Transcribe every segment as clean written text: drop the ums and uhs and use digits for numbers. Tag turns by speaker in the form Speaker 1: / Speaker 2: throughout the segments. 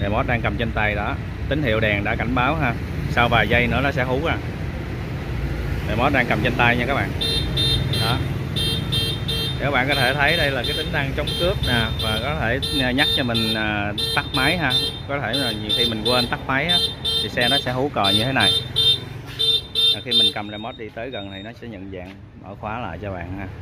Speaker 1: Remote đang cầm trên tay đó, tín hiệu đèn đã cảnh báo ha, sau vài giây nữa nó sẽ hú à. Remote đang cầm trên tay nha các bạn. Đó, các bạn có thể thấy đây là cái tính năng chống cướp nè, và có thể nhắc cho mình tắt máy ha. Có thể là nhiều khi mình quên tắt máy á, thì xe nó sẽ hú còi như thế này. Khi mình cầm remote đi tới gần thì nó sẽ nhận dạng mở khóa lại cho bạn ha.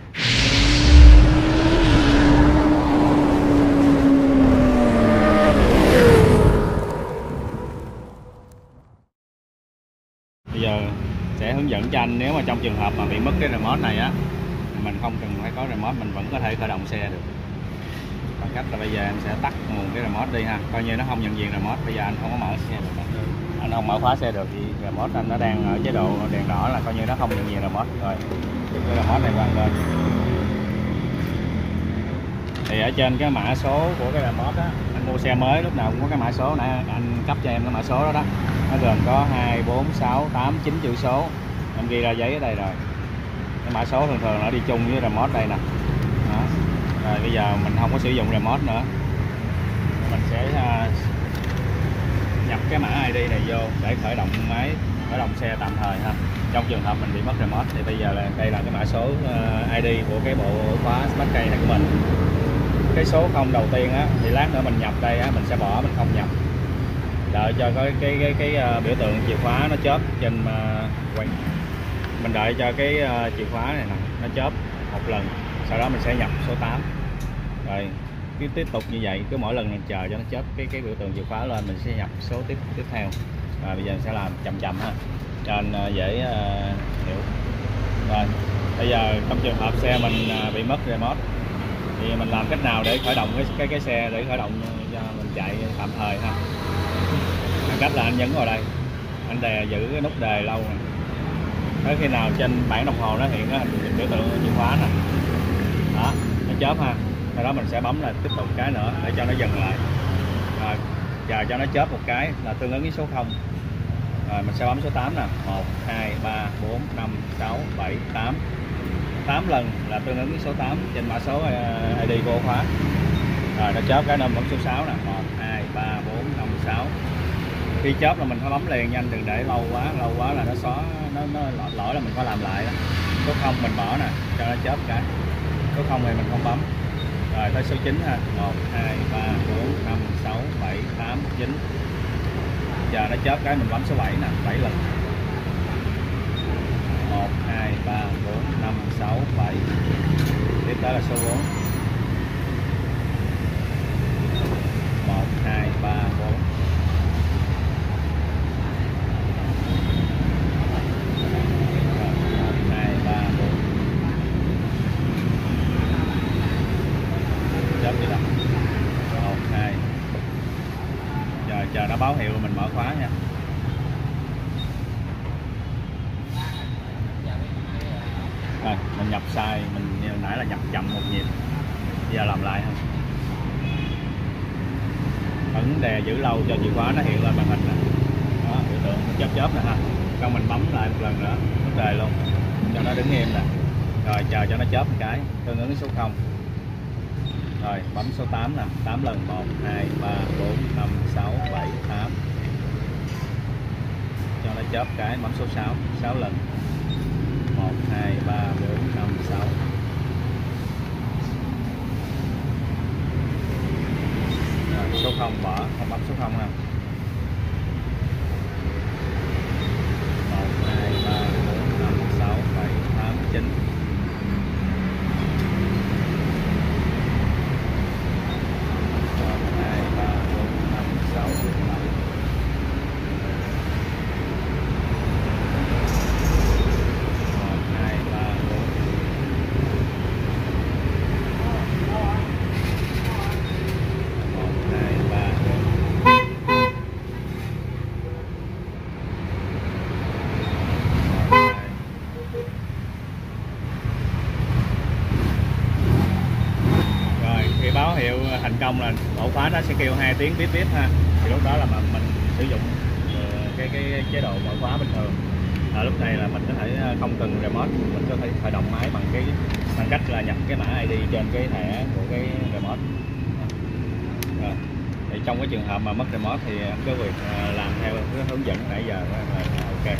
Speaker 1: Bây giờ sẽ hướng dẫn cho anh, nếu mà trong trường hợp mà bị mất cái remote này á, mình không cần phải có remote, mình vẫn có thể khởi động xe được. Bằng cách là bây giờ em sẽ tắt nguồn cái remote đi ha, coi như nó không nhận diện remote. Bây giờ anh không có mở xe được, anh không mở khóa xe được thì remote anh nó đang ở chế độ đèn đỏ, là coi như nó không nhận diện remote rồi. Cái remote này vang lên thì ở trên cái mã số của cái remote á, anh mua xe mới lúc nào cũng có cái mã số nãy anh cấp cho em cái mã số đó đó, nó gồm có 2, 4, 6, 8, 9 chữ số, em ghi ra giấy ở đây rồi. Cái mã số thường thường nó đi chung với remote đây nè. Đó. Rồi bây giờ mình không có sử dụng remote nữa, mình sẽ nhập cái mã ID này vô để khởi động máy, khởi động xe tạm thời ha. Trong trường hợp mình bị mất remote thì bây giờ là đây là cái mã số ID của cái bộ khóa smart key này của mình. Cái số 0 đầu tiên á thì lát nữa mình nhập đây á, mình sẽ bỏ, mình không nhập, đợi cho cái biểu tượng chìa khóa nó chớp trên mình đợi cho cái chìa khóa này nè nó chớp một lần, sau đó mình sẽ nhập số 8. Rồi cứ tiếp tục như vậy, cứ mỗi lần mình chờ cho nó chớp cái biểu tượng chìa khóa lên, mình sẽ nhập số tiếp theo. Và bây giờ mình sẽ làm chậm chậm ha, cho anh dễ hiểu. Rồi bây giờ trong trường hợp xe mình bị mất remote thì mình làm cách nào để khởi động cái xe, để khởi động cho mình chạy tạm thời ha. Cách là anh nhấn vào đây, anh giữ cái nút đề lâu nè, tới khi nào trên bảng đồng hồ nó hiện cái biểu tượng chìa khóa nè, đó nó chớp ha, sau đó mình sẽ bấm là tiếp tục cái nữa để cho nó dừng lại, chờ cho nó chớp một cái là tương ứng với số 0. Rồi mình sẽ bấm số 8 nè, 1, 2, 3, 4, 5, 6, 7, 8. 8 lần là tương ứng với số 8 trên mã số ID của khóa. Rồi nó chớp cái nữa bấm số 6 nè, 1, 2, 3, 4, 5, 6. Khi chớp là mình phải bấm liền nhanh, đừng để lâu quá là nó xóa, nó lỗi là mình phải làm lại đó. Số 0 mình bỏ nè, cho nó chớp cái. Số 0 thì mình không bấm. Rồi tới số 9 ha, 1, 2, 3, 4, 5, 6, 7, 8, 9. Giờ nó chớp cái mình bấm số 7 nè, 7 lần. 1, 2, 3, 4, 5, 6, 7. Tiếp tới là số 4. 1, 2, 3, 4. 1, 2, 3, 4. Chớp đi đâu? 1, 2. Giờ chờ nó báo hiệu mình mở khóa nha. Rồi, mình nhập sai, mình như nãy là nhập chậm một nhịp, giờ làm lại không. Ấn đè giữ lâu cho chìa khóa nó hiện lên màn hình nè, đó biểu tượng chớp nè ha. Xong mình bấm lại một lần nữa, nút đề luôn cho nó đứng im nè. Rồi chờ cho nó chớp một cái tương ứng với số 0. Rồi bấm số 8 nè, 8 lần, 1, 2, 3, 4, 5, 6, 7, 8. Cho nó chớp cái bấm số 6, 6 lần. 1, 2, 3, 4, 5, 6. Rồi, số 0 bỏ, không bấm số 0 nào. 1, 2, 3, 4, 5, 6, 7, 8, 9. Báo hiệu thành công là ổ khóa nó sẽ kêu 2 tiếng tiếp ha, thì lúc đó là mình sử dụng cái chế độ mở khóa bình thường. Lúc này là mình có thể không cần remote, mình có thể khởi động máy bằng cách là nhập cái mã ID trên cái thẻ của cái remote. Rồi, thì trong cái trường hợp mà mất remote thì cái việc làm theo cái hướng dẫn nãy giờ là ok.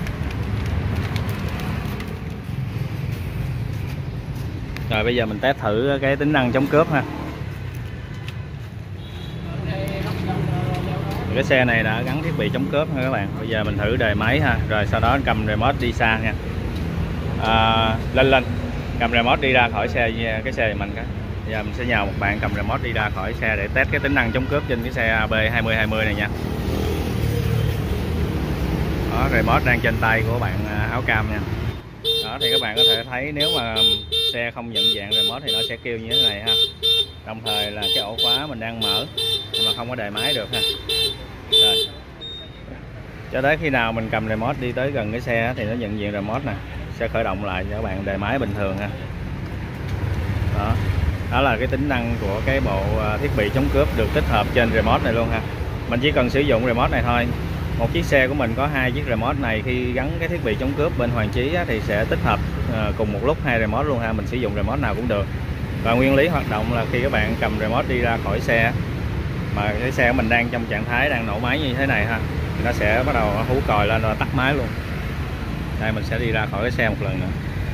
Speaker 1: Rồi bây giờ mình test thử cái tính năng chống cướp ha. Cái xe này đã gắn thiết bị chống cướp ha các bạn. Bây giờ mình thử đề máy ha, rồi sau đó cầm remote đi xa nha. Lên cầm remote đi ra khỏi xe, cái xe mình cái. Bây giờ mình sẽ nhờ một bạn cầm remote đi ra khỏi xe để test cái tính năng chống cướp trên cái xe AB2020 này nha. Đó, remote đang trên tay của bạn áo cam nha. Đó thì các bạn có thể thấy nếu mà xe không nhận dạng remote thì nó sẽ kêu như thế này ha. Đồng thời là cái ổ khóa mình đang mở nhưng mà không có đề máy được ha. Rồi. Cho tới khi nào mình cầm remote đi tới gần cái xe thì nó nhận diện remote nè, sẽ khởi động lại cho các bạn đề máy bình thường ha. Đó. Đó là cái tính năng của cái bộ thiết bị chống cướp được tích hợp trên remote này luôn ha. Mình chỉ cần sử dụng remote này thôi. Một chiếc xe của mình có 2 chiếc remote này, khi gắn cái thiết bị chống cướp bên Hoàng Chí thì sẽ tích hợp cùng một lúc 2 remote luôn ha. Mình sử dụng remote nào cũng được. Và nguyên lý hoạt động là khi các bạn cầm remote đi ra khỏi xe mà cái xe của mình đang trong trạng thái đang nổ máy như thế này ha, thì nó sẽ bắt đầu hú còi lên và tắt máy luôn. Đây mình sẽ đi ra khỏi cái xe một lần nữa.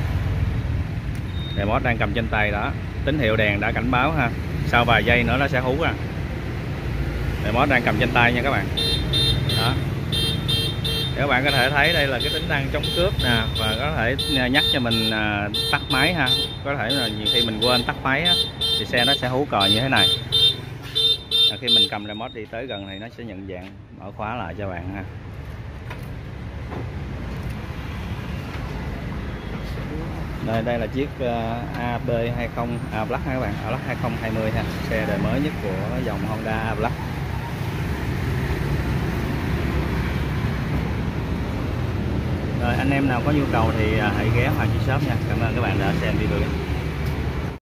Speaker 1: Remote đang cầm trên tay đó, tín hiệu đèn đã cảnh báo ha. Sau vài giây nữa nó sẽ hú à. Remote đang cầm trên tay nha các bạn. Đó. Các bạn có thể thấy đây là cái tính năng chống cướp nè, và có thể nhắc cho mình tắt máy ha. Có thể là nhiều khi mình quên tắt máy á, thì xe nó sẽ hú còi như thế này. Khi mình cầm remote đi tới gần thì nó sẽ nhận dạng, mở khóa lại cho bạn ha. Đây là chiếc AB20 A-Black ha các bạn, A-Black 2020 ha, xe đời mới nhất của dòng Honda A-Black. Rồi anh em nào có nhu cầu thì hãy ghé Hoàng Chí Shop nha. Cảm ơn các bạn đã xem video.